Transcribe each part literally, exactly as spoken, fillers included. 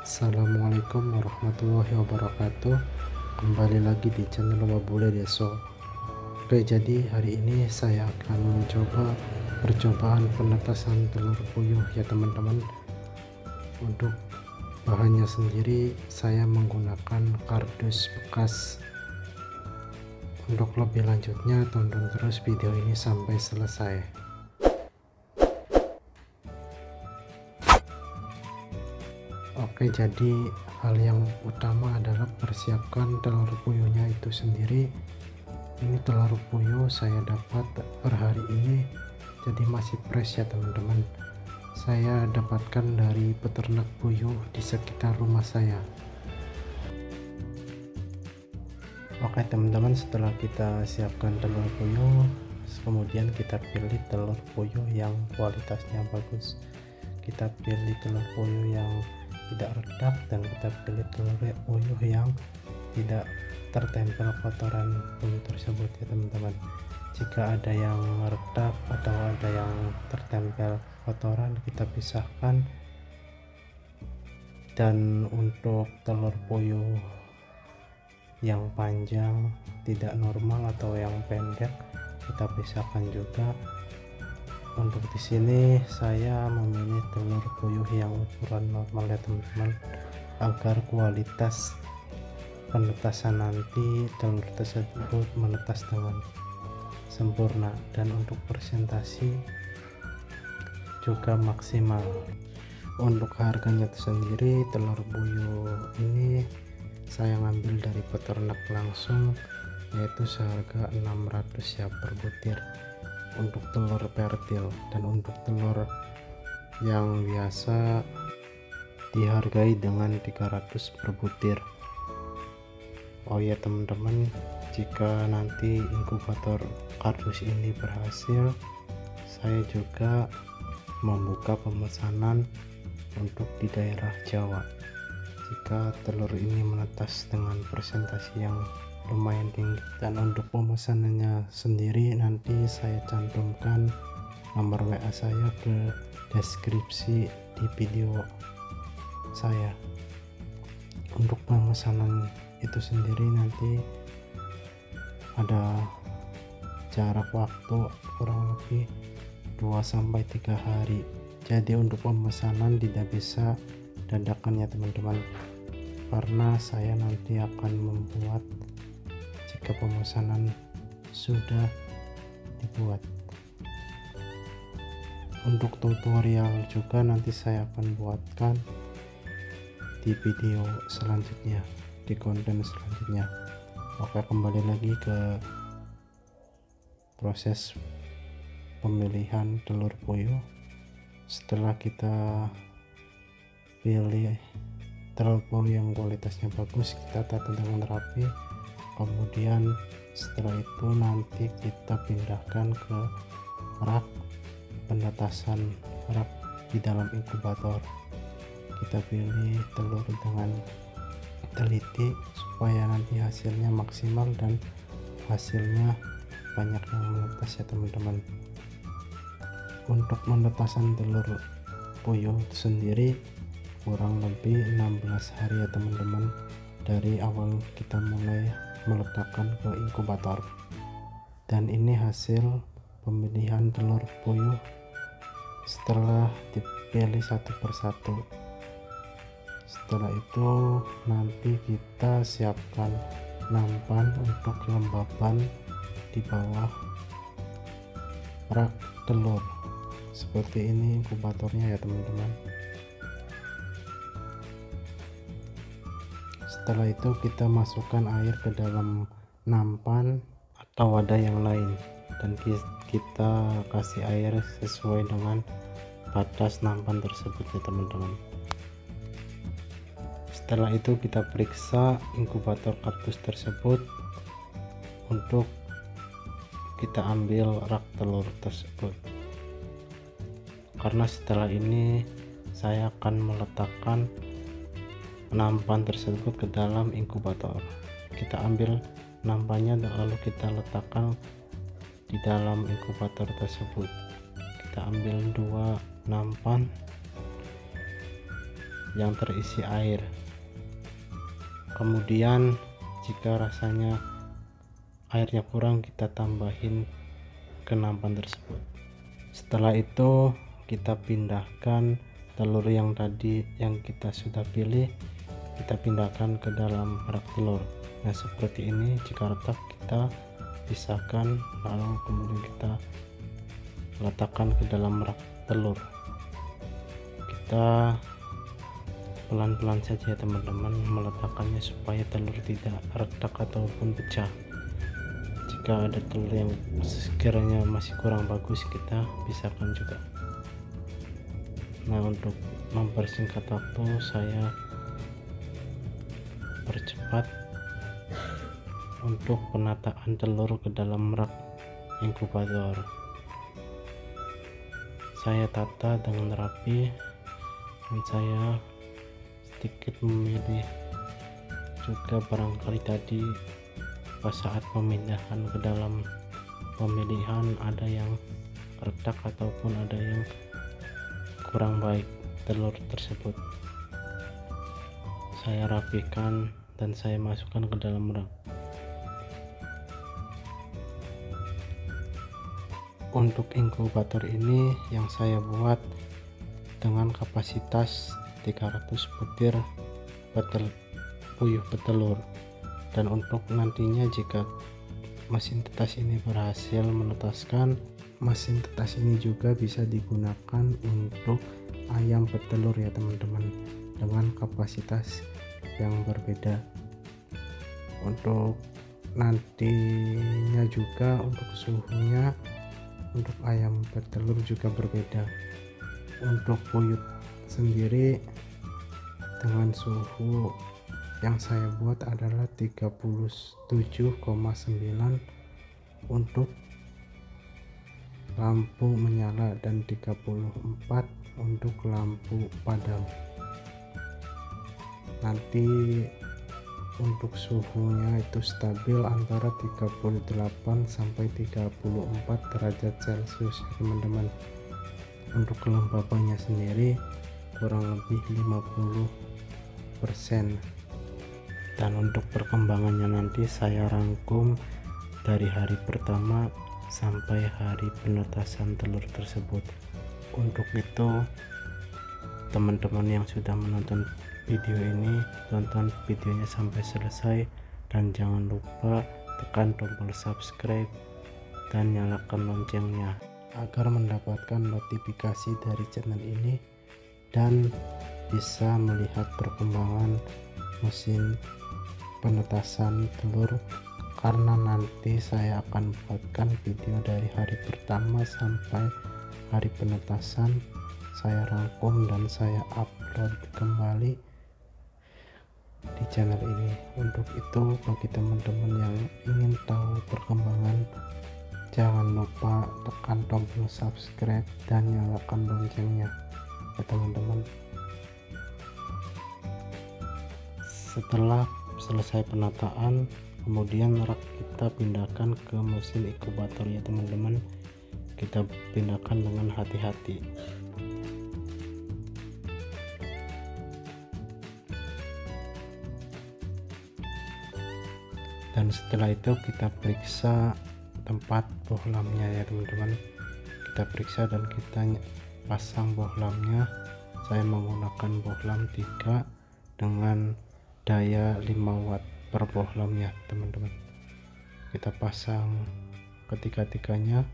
Assalamualaikum warahmatullahi wabarakatuh. Kembali lagi di channel Wabule Deso. Oke, jadi hari ini saya akan mencoba percobaan penetasan telur puyuh ya teman-teman. Untuk bahannya sendiri saya menggunakan kardus bekas. Untuk lebih lanjutnya tonton terus video ini sampai selesai. Oke, jadi hal yang utama adalah persiapkan telur puyuhnya itu sendiri. Ini telur puyuh saya dapat per hari ini, jadi masih fresh ya teman-teman. Saya dapatkan dari peternak puyuh di sekitar rumah saya. Oke teman-teman, setelah kita siapkan telur puyuh, kemudian kita pilih telur puyuh yang kualitasnya bagus. Kita pilih telur puyuh yang tidak redak, dan kita pilih telur puyuh yang tidak tertempel kotoran puyuh tersebut ya teman-teman. Jika ada yang redak atau ada yang tertempel kotoran, kita pisahkan. Dan untuk telur puyuh yang panjang tidak normal atau yang pendek, kita pisahkan juga. Untuk di sini saya memilih telur puyuh yang ukuran normal ya teman-teman, agar kualitas penetasan nanti telur tersebut menetas dengan sempurna, dan untuk presentasi juga maksimal. Untuk harganya sendiri, telur puyuh ini saya ngambil dari peternak langsung, yaitu seharga enam ratus ya per butir untuk telur pertil, dan untuk telur yang biasa dihargai dengan tiga ratus per butir. Oh ya teman-teman, jika nanti inkubator kardus ini berhasil, saya juga membuka pemesanan untuk di daerah Jawa. Jika telur ini menetas dengan presentasi yang lumayan tinggi, dan untuk pemesanannya sendiri nanti saya cantumkan nomor W A saya ke deskripsi di video saya. Untuk pemesanan itu sendiri nanti ada jarak waktu kurang lebih dua sampai tiga hari, jadi untuk pemesanan tidak bisa dadakan ya teman-teman, karena saya nanti akan membuat jika pemesanan sudah dibuat. Untuk tutorial juga nanti saya akan buatkan di video selanjutnya, di konten selanjutnya. Oke, kembali lagi ke proses pemilihan telur puyuh. Setelah kita pilih telur puyuh yang kualitasnya bagus, kita tata dengan rapi. Kemudian setelah itu nanti kita pindahkan ke rak penetasan, rak di dalam inkubator. Kita pilih telur dengan teliti supaya nanti hasilnya maksimal dan hasilnya banyak yang menetas ya teman-teman. Untuk penetasan telur puyuh sendiri kurang lebih enam belas hari ya teman-teman, dari awal kita mulai meletakkan ke inkubator. Dan ini hasil pemilihan telur puyuh setelah dipilih satu persatu. Setelah itu nanti kita siapkan nampan untuk kelembapan di bawah rak telur. Seperti ini inkubatornya ya teman-teman. Setelah itu kita masukkan air ke dalam nampan atau wadah yang lain, dan kita kasih air sesuai dengan batas nampan tersebut ya teman-teman. Setelah itu kita periksa inkubator kardus tersebut untuk kita ambil rak telur tersebut, karena setelah ini saya akan meletakkan nampan tersebut ke dalam inkubator. Kita ambil nampannya lalu kita letakkan di dalam inkubator tersebut. Kita ambil dua nampan yang terisi air. Kemudian jika rasanya airnya kurang, kita tambahin ke nampan tersebut. Setelah itu kita pindahkan telur yang tadi yang kita sudah pilih, kita pindahkan ke dalam rak telur. Nah seperti ini. Jika retak kita pisahkan, lalu kemudian kita letakkan ke dalam rak telur. Kita pelan-pelan saja teman-teman meletakkannya supaya telur tidak retak ataupun pecah. Jika ada telur yang sekiranya masih kurang bagus, kita pisahkan juga. Nah untuk mempersingkat waktu, saya percepat untuk penataan telur ke dalam rak inkubator. Saya tata dengan rapi dan saya sedikit memilih juga barangkali tadi pas saat pemindahan ke dalam pemilihan ada yang retak ataupun ada yang kurang baik telur tersebut. Saya rapikan dan saya masukkan ke dalam rak. Untuk inkubator ini yang saya buat dengan kapasitas tiga ratus butir betel, puyuh petelur. Dan untuk nantinya jika mesin tetas ini berhasil menetaskan, mesin tetas ini juga bisa digunakan untuk ayam petelur ya teman-teman, dengan kapasitas yang berbeda. Untuk nantinya juga untuk suhunya untuk ayam petelur juga berbeda. Untuk puyuh sendiri dengan suhu yang saya buat adalah tiga puluh tujuh koma sembilan untuk lampu menyala dan tiga puluh empat untuk lampu padam. Nanti untuk suhunya itu stabil antara tiga puluh delapan sampai tiga puluh empat derajat celcius teman-teman. Untuk kelembabannya sendiri kurang lebih lima puluh persen. Dan untuk perkembangannya nanti saya rangkum dari hari pertama sampai hari penetasan telur tersebut. Untuk itu teman-teman yang sudah menonton video ini, tonton videonya sampai selesai dan jangan lupa tekan tombol subscribe dan nyalakan loncengnya agar mendapatkan notifikasi dari channel ini dan bisa melihat perkembangan mesin penetasan telur, karena nanti saya akan buatkan video dari hari pertama sampai hari penetasan. Saya rangkum dan saya upload kembali di channel ini. Untuk itu bagi teman-teman yang ingin tahu perkembangan, jangan lupa tekan tombol subscribe dan nyalakan loncengnya ya teman-teman. Setelah selesai penataan, kemudian rak kita pindahkan ke mesin inkubator ya teman-teman. Kita pindahkan dengan hati-hati. Dan setelah itu kita periksa tempat bohlamnya ya teman-teman. Kita periksa dan kita pasang bohlamnya. Saya menggunakan bohlam tiga dengan daya lima watt per bohlamnya teman-teman. Kita pasang ketiga-tiganya.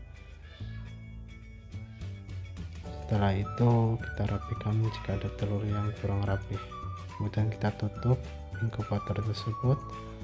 Setelah itu kita rapikan jika ada telur yang kurang rapi. Kemudian kita tutup inkubator tersebut.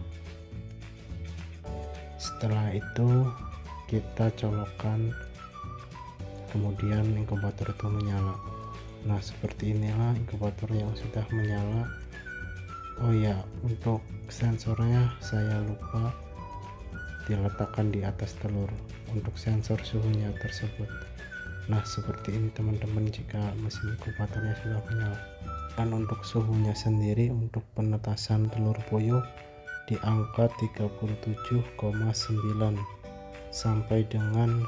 Setelah itu kita colokkan, kemudian inkubator itu menyala. Nah seperti inilah inkubator yang sudah menyala. Oh ya, untuk sensornya saya lupa diletakkan di atas telur untuk sensor suhunya tersebut. Nah seperti ini teman-teman jika mesin inkubatornya sudah menyala. Dan untuk suhunya sendiri untuk penetasan telur puyuh di angka tiga puluh tujuh koma sembilan sampai dengan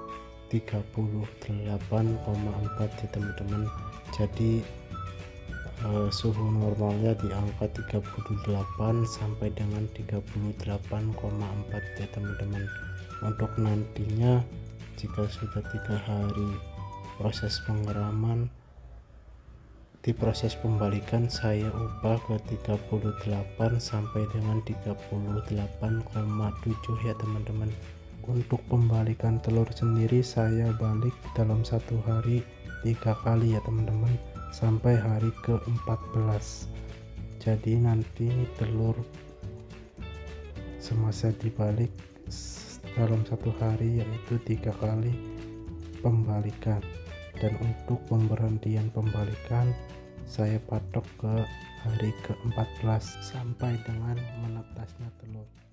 tiga puluh delapan koma empat ya teman-teman. Jadi uh, suhu normalnya di angka tiga puluh delapan sampai dengan tiga puluh delapan koma empat ya teman-teman. Untuk nantinya jika sudah tiga hari proses pengeraman, di proses pembalikan saya ubah ke tiga puluh delapan sampai dengan tiga puluh delapan koma tujuh ya teman-teman. Untuk pembalikan telur sendiri saya balik dalam satu hari tiga kali ya teman-teman, sampai hari ke empat belas. Jadi nanti telur semasa dibalik dalam satu hari yaitu tiga kali pembalikan. Dan untuk pemberhentian pembalikan saya patok ke hari ke empat belas sampai dengan menetasnya telur.